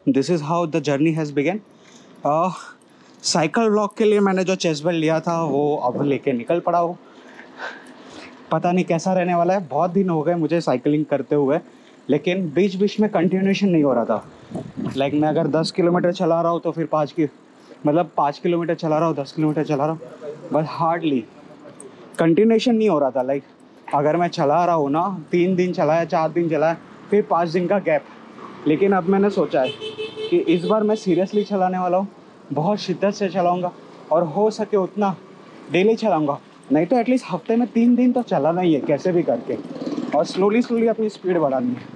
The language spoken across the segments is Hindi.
This is how the journey has begun. Cycle block के लिए मैंने जो चेस्ट बेल्ट लिया था वो अब लेके निकल पड़ा हूँ। पता नहीं कैसा रहने वाला है। बहुत दिन हो गए मुझे साइकिलिंग करते हुए, लेकिन बीच बीच में कंटिन्यूएशन नहीं हो रहा था। लाइक मैं अगर 10 किलोमीटर चला रहा हूँ तो फिर 5 किलोमीटर चला रहा हूँ, 10 किलोमीटर चला रहा हूँ, बस हार्डली कंटिन्यूएशन नहीं हो रहा था। लाइक अगर मैं चला रहा हूँ ना, 3 दिन चलाया, 4 दिन चलाया, फिर 5 दिन का गैप। लेकिन अब मैंने सोचा है कि इस बार मैं सीरियसली चलाने वाला हूँ, बहुत शिद्दत से चलाऊँगा और हो सके उतना डेली चलाऊँगा। नहीं तो एटलीस्ट हफ्ते में 3 दिन तो चलाना ही है कैसे भी करके, और स्लोली अपनी स्पीड बढ़ानी है।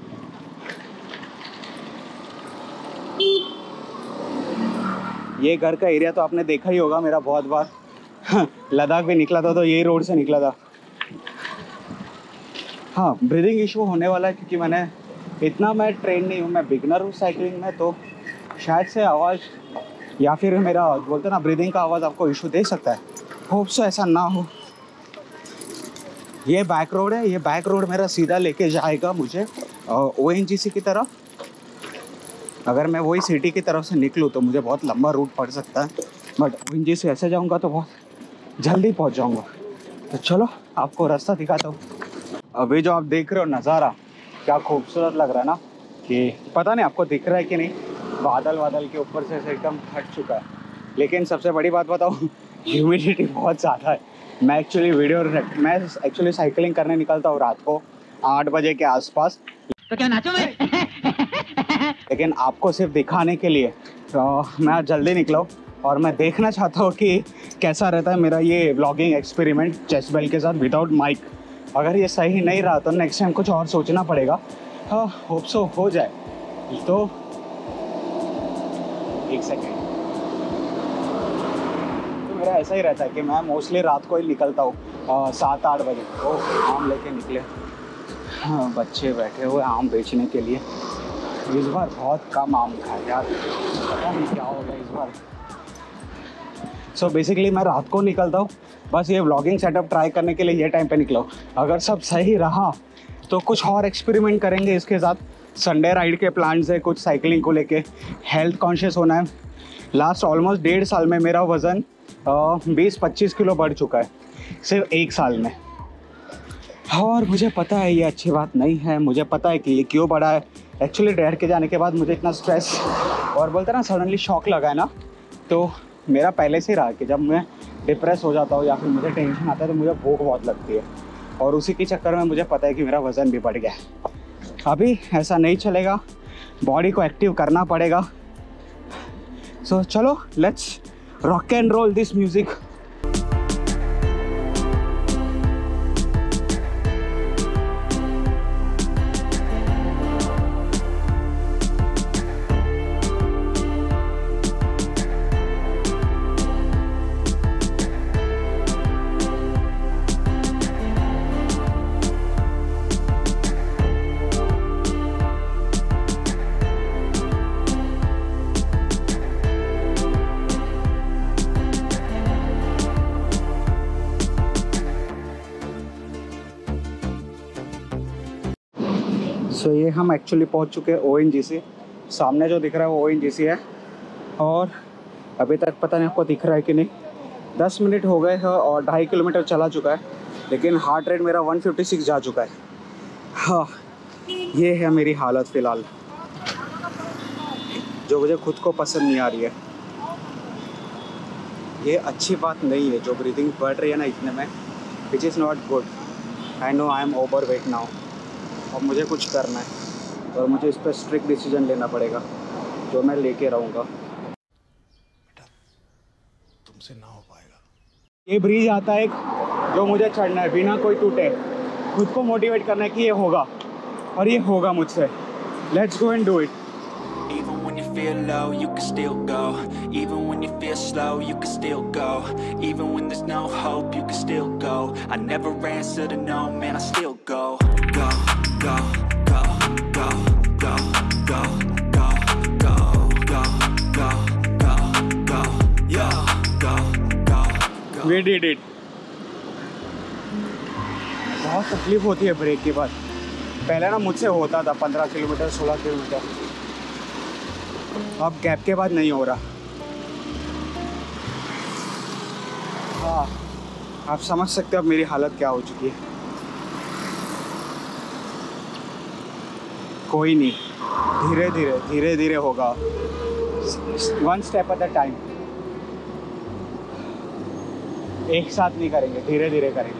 ये घर का एरिया तो आपने देखा ही होगा मेरा बहुत बार। लद्दाख भी निकला था तो यही रोड से निकला था। हाँ, ब्रीदिंग इशू होने वाला है क्योंकि मैं ट्रेन नहीं हूँ, मैं बिगनर हूँ साइकिलिंग में, तो शायद से आवाज़ या फिर मेरा बोलते ना ब्रीदिंग का आवाज़ आपको इशू दे सकता है। होप सो ऐसा ना हो। ये बैक रोड है, ये बैक रोड मेरा सीधा लेके जाएगा मुझे ONGC की तरफ। अगर मैं वही सिटी की तरफ से निकलूँ तो मुझे बहुत लंबा रूट पड़ सकता है, बट ONGC से ऐसे जाऊँगा तो बहुत जल्दी पहुँच जाऊँगा। तो चलो आपको रास्ता दिखाता हूँ। अभी जो आप देख रहे हो नज़ारा, क्या खूबसूरत लग रहा है ना, कि पता नहीं आपको दिख रहा है कि नहीं, बादल के ऊपर से एकदम हट चुका है। लेकिन सबसे बड़ी बात बताऊँ, ह्यूमिडिटी बहुत ज़्यादा है। मैं एक्चुअली साइकिलिंग करने निकलता हूँ रात को 8 बजे के आसपास। तो क्या नाचो मैं? लेकिन आपको सिर्फ दिखाने के लिए मैं जल्दी निकला हूँ, और मैं देखना चाहता हूँ कि कैसा रहता है मेरा ये व्लॉगिंग एक्सपेरिमेंट चेस्ट बेल्ट के साथ विदाउट माइक। अगर ये सही नहीं रहा तो नेक्स्ट टाइम कुछ और सोचना पड़ेगा। हाँ, होप सो हो जाए। तो एक सेकेंड, तो मेरा ऐसा ही रहता है कि मैं मोस्टली रात को ही निकलता हूँ 7-8 बजे। तो आम लेके निकले। हाँ, बच्चे बैठे हुए आम बेचने के लिए। इस बार बहुत कम आम खाए यार, पता नहीं क्या हो गया इस बार। सो बेसिकली मैं रात को निकलता हूँ, बस ये व्लॉगिंग सेटअप ट्राई करने के लिए ये टाइम पे निकला हूँ। अगर सब सही रहा तो कुछ और एक्सपेरिमेंट करेंगे इसके साथ। संडे राइड के प्लान्स है कुछ साइकिलिंग को लेके। हेल्थ कॉन्शियस होना है। लास्ट ऑलमोस्ट 1.5 साल में मेरा वज़न 20-25 किलो बढ़ चुका है, सिर्फ 1 साल में। और मुझे पता है ये अच्छी बात नहीं है, मुझे पता है कि ये क्यों बढ़ा है। एक्चुअली डैड के जाने के बाद मुझे इतना स्ट्रेस और बोलते ना सडनली शॉक लगा है ना, तो मेरा पहले से रहा कि जब मैं डिप्रेस हो जाता हूँ या फिर मुझे टेंशन आता है तो मुझे भूख बहुत लगती है, और उसी के चक्कर में मुझे पता है कि मेरा वज़न भी बढ़ गया है। अभी ऐसा नहीं चलेगा, बॉडी को एक्टिव करना पड़ेगा। सो चलो let's rock and roll this music. So ये हम एक्चुअली पहुंच चुके हैं ONGC। सामने जो दिख रहा है वो ONGC है, और अभी तक पता नहीं आपको दिख रहा है कि नहीं, 10 मिनट हो गए हैं और 2.5 किलोमीटर चला चुका है, लेकिन हार्ट रेट मेरा 156 जा चुका है। हाँ, ये है मेरी हालत फ़िलहाल, जो मुझे खुद को पसंद नहीं आ रही है। ये अच्छी बात नहीं है जो ब्रीदिंग बढ़ रही है ना इतने में, which is not good. I know I am overweight now, और मुझे कुछ करना है और मुझे इस पर स्ट्रिक्ट डिसीजन लेना पड़ेगा, जो मैं लेके रहूँगा। तुमसे ना हो पाएगा। ये ब्रिज आता है एक, जो मुझे चढ़ना है बिना कोई टूटे। खुद को मोटिवेट करना है कि ये होगा, और ये होगा मुझसे। Let's go and do it. Even when you feel low, you can still go. Even when you feel slow, you can still go. Even when there's no hope, you can still go. I never answer to no, man, I still go. Go, go, go, go, go, go, go, go, go, go, go, go, yo, go, go, go. We did it. बहुत तकलीफ होती है ब्रेक के बाद। पहले ना मुझसे होता था 15 किलोमीटर 16 किलोमीटर, अब गैप के बाद नहीं हो रहा। हाँ, आप समझ सकते हो अब मेरी हालत क्या हो चुकी है। कोई नहीं, धीरे धीरे धीरे धीरे होगा, 1 स्टेप एट अ टाइम। एक साथ नहीं करेंगे, धीरे धीरे करेंगे,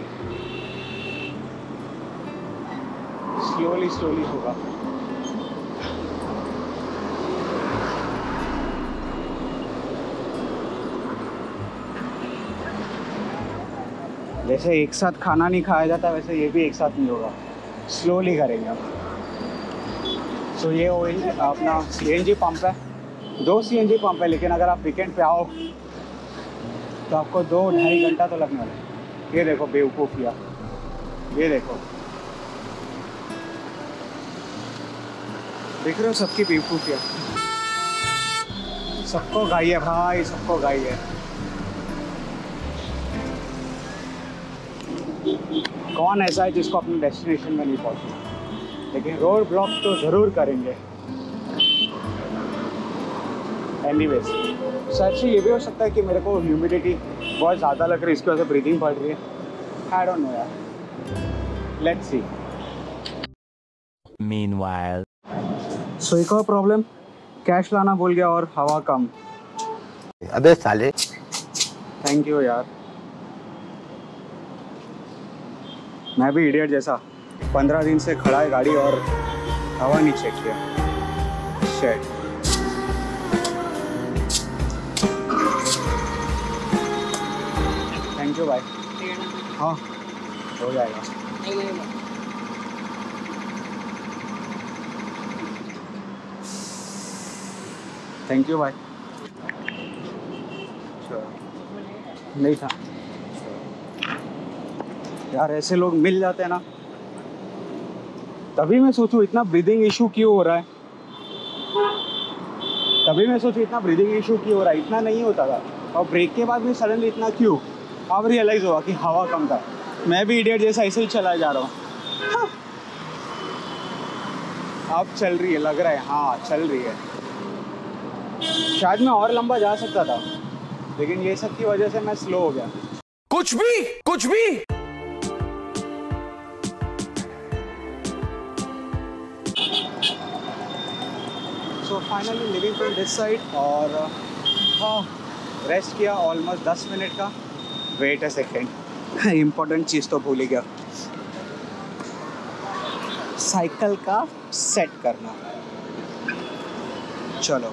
स्लोली स्लोली होगा। जैसे एक साथ खाना नहीं खाया जाता वैसे ये भी एक साथ नहीं होगा, स्लोली करेंगे अब। सो ये ऑयल अपना CNG पंप है, 2 CNG पंप है, लेकिन अगर आप वीकेंड पे आओ तो आपको 2-2.5 घंटा तो लगने वाला है। ये देखो बेवकूफ़िया, ये देखो, देख रहे हो सबकी बेवकूफ़िया। सबको गाई है भाई, सबको गाई है। कौन ऐसा है जिसको अपने डेस्टिनेशन में नहीं पहुंचना, लेकिन रोड ब्लॉक तो ज़रूर करेंगे। एनीवेज, सच ये भी हो सकता है कि मेरे को ह्यूमिडिटी बहुत ज़्यादा लग रही है, इसकी वजह से ब्रीदिंग बढ़ रही है। आई डोंट नो यार, लेट्स सी। Meanwhile, सो एक और प्रॉब्लम, कैश लाना भूल गया और हवा कम। अबे साले। थैंक यू यार, मैं भी इडियट जैसा 15 दिन से खड़ा है गाड़ी और हवा नहीं चेक किया। शिट। थैंक यू भाई। हाँ हो जाएगा। थैंक यू भाई। नहीं था यार, ऐसे लोग मिल जाते हैं ना, तभी मैं सोचूं इतना ब्रीदिंग इशू क्यों हो रहा है। इतना नहीं होता था, और ब्रेक के बाद भी सडनली इतना क्यों। अब रियलाइज हुआ कि हवा कम था। मैं भी इडियट जैसा ऐसे ही चला जा रहा हूँ। हाँ। अब चल रही है, लग रहा है, हाँ चल रही है। शायद मैं और लंबा जा सकता था, लेकिन ये सब की वजह से मैं स्लो हो गया। कुछ भी so finally leaving from this side, और हाँ रेस्ट किया ऑलमोस्ट 10 मिनट का। वेट अ सेकेंड, इम्पोर्टेंट चीज़ तो भूल ही गया, साइकिल का सेट करना। चलो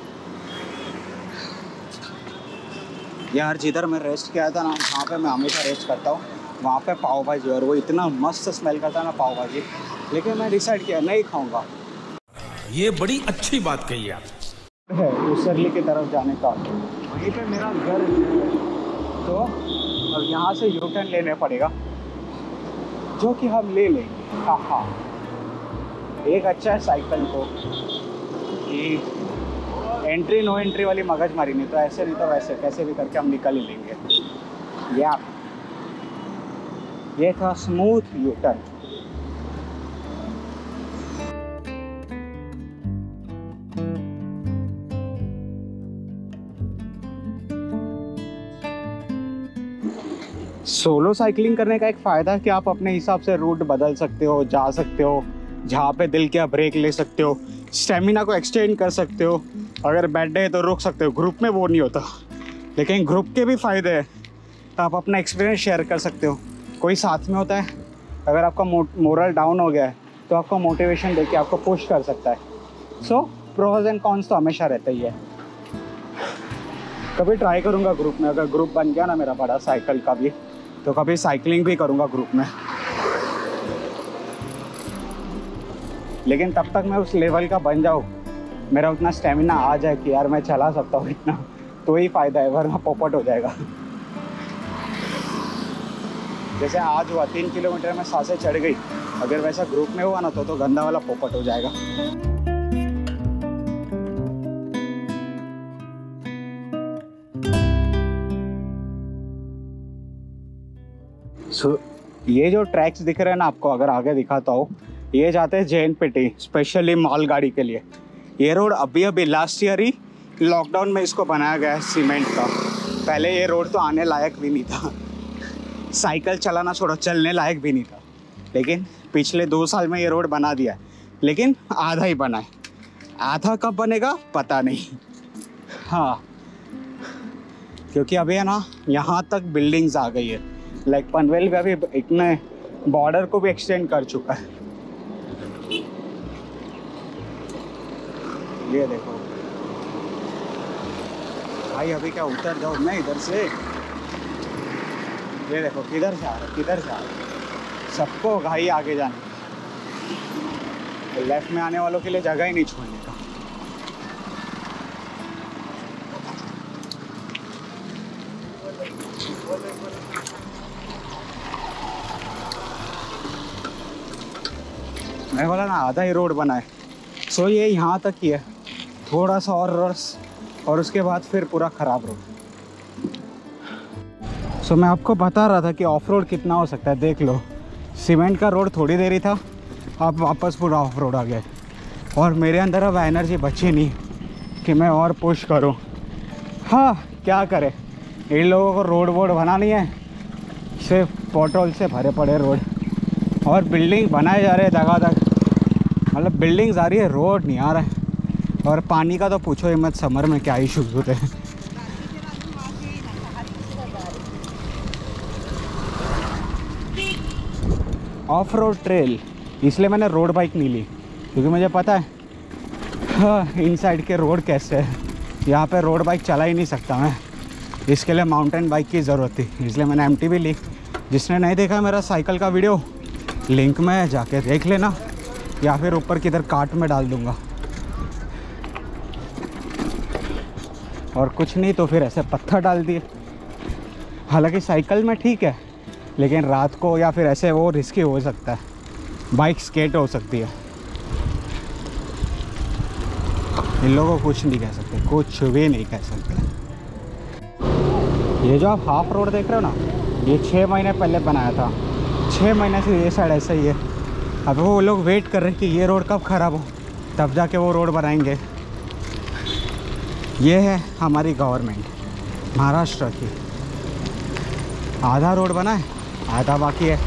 यार, जिधर मैं रेस्ट किया था ना, जहाँ पे मैं हमेशा रेस्ट करता हूँ, वहाँ पे पाव भाजी, और वो इतना मस्त स्मेल करता है ना पाव भाजी, लेकिन मैं डिसाइड किया नहीं खाऊंगा। ये बड़ी अच्छी बात कही आप। है उसरली की तरफ जाने का, वहीं पे मेरा घर है, तो अब यहाँ से यू टर्न लेने पड़ेगा, जो कि हम ले लेंगे। हाँ, एक अच्छा है साइकिल को कि एंट्री नो एंट्री वाली मगजमारी, नहीं तो ऐसे नहीं तो वैसे कैसे भी करके हम निकल ही लेंगे। या ये था smooth U turn. Solo cycling करने का एक फ़ायदा है कि आप अपने हिसाब से रूट बदल सकते हो, जा सकते हो, जहाँ पे दिल किया ब्रेक ले सकते हो, स्टेमिना को एक्सटेंड कर सकते हो, अगर बैठ गए तो रोक सकते हो। ग्रुप में वो नहीं होता, लेकिन ग्रुप के भी फ़ायदे हैं, तो आप अपना एक्सपीरियंस शेयर कर सकते हो। कोई साथ में होता है, अगर आपका मोरल डाउन हो गया है तो आपको मोटिवेशन देके आपको पुश कर सकता है। सो प्रोज एंड कॉन्स तो हमेशा रहता ही है। कभी ट्राई करूँगा ग्रुप में, अगर ग्रुप बन गया ना मेरा बड़ा साइकिल का भी, तो कभी साइकिलिंग भी करूँगा ग्रुप में। लेकिन तब तक मैं उस लेवल का बन जाऊँ, मेरा उतना स्टेमिना आ जाए कि यार मैं चला सकता हूँ इतना, तो ही फ़ायदा है, वरना पोपट हो जाएगा। जैसे आज हुआ 3 किलोमीटर में सांसें चढ़ गई, अगर वैसा ग्रुप में हुआ ना तो गंदा वाला पोपट हो जाएगा। ये जो ट्रैक्स दिख रहे हैं ना आपको, अगर आगे दिखाता हूँ, ये जाते हैं JNPT, स्पेशली माल गाड़ी के लिए। ये रोड अभी लास्ट ईयर ही लॉकडाउन में इसको बनाया गया है सीमेंट का। पहले ये रोड तो आने लायक भी नहीं था, साइकिल चलाना छोड़ो चलने लायक भी नहीं था। लेकिन पिछले 2 साल में ये रोड बना दिया है, लेकिन आधा ही बना है। आधा कब बनेगा पता नहीं। हाँ, क्योंकि अभी है ना यहाँ तक बिल्डिंग्स आ गई है। लाइक पनवेल भी अभी इतने बॉर्डर को भी एक्सटेंड कर चुका है। ये देखो भाई, अभी क्या उतर जाओ मैं इधर से। ये देखो किधर से आ रहा है, किधर से आ रहा है। सबको भाई आगे जाने, लेफ्ट में आने वालों के लिए जगह ही नहीं छोड़ने का। मैं बोला ना आधा ही रोड बना है। सो ये यहाँ तक ही है, थोड़ा सा और उसके बाद फिर पूरा ख़राब रोड। सो मैं आपको बता रहा था कि ऑफ रोड कितना हो सकता है। देख लो, सीमेंट का रोड थोड़ी देरी था, अब वापस पूरा ऑफ रोड आ गया। और मेरे अंदर अब एनर्जी बची नहीं कि मैं और पुश करूं। हाँ, क्या करें, इन लोगों को रोड वोड बनानी है, सिर्फ पेट्रोल से भरे पड़े रोड। और बिल्डिंग बनाए जा रहे हैं दगादग, मतलब बिल्डिंग्स आ रही है, रोड नहीं आ रहा है। और पानी का तो पूछो ही मत, समर में क्या इशूज़ होते हैं। ऑफ रोड ट्रेल, इसलिए मैंने रोड बाइक नहीं ली, क्योंकि मुझे पता है हाँ इन साइड के रोड कैसे है। यहाँ पे रोड बाइक चला ही नहीं सकता मैं, इसके लिए माउंटेन बाइक की ज़रूरत थी, इसलिए मैंने MTB ली। जिसने नहीं देखा मेरा साइकिल का वीडियो, लिंक में जाके देख लेना, या फिर ऊपर किधर कार्ट में डाल दूँगा। और कुछ नहीं तो फिर ऐसे पत्थर डाल दिए। हालांकि साइकिल में ठीक है, लेकिन रात को या फिर ऐसे वो रिस्की हो सकता है, बाइक स्केट हो सकती है। इन लोगों को कुछ नहीं कह सकते, कुछ भी नहीं कह सकते। ये जो आप हाफ रोड देख रहे हो ना, ये 6 महीने पहले बनाया था। 6 महीने से ये साइड ऐसा ही है। अब वो लोग वेट कर रहे हैं कि ये रोड कब ख़राब हो, तब जाके वो रोड बनाएंगे। ये है हमारी गवर्नमेंट महाराष्ट्र की। आधा रोड बना है, आधा बाकी है।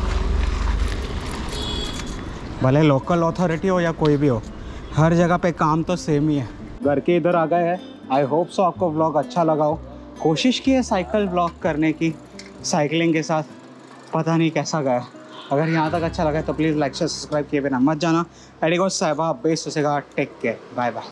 भले लोकल अथॉरिटी हो या कोई भी हो, हर जगह पे काम तो सेम ही है। घर के इधर आ गए हैं। आई होप सो आपको व्लॉग अच्छा लगा हो। कोशिश की है साइकिल व्लॉग करने की, साइकिलिंग के साथ, पता नहीं कैसा गया। अगर यहाँ तक अच्छा लगा तो प्लीज़ लाइक शेयर सब्सक्राइब किए बिना मत जाना। एडिगो साहिबा best take care, bye bye.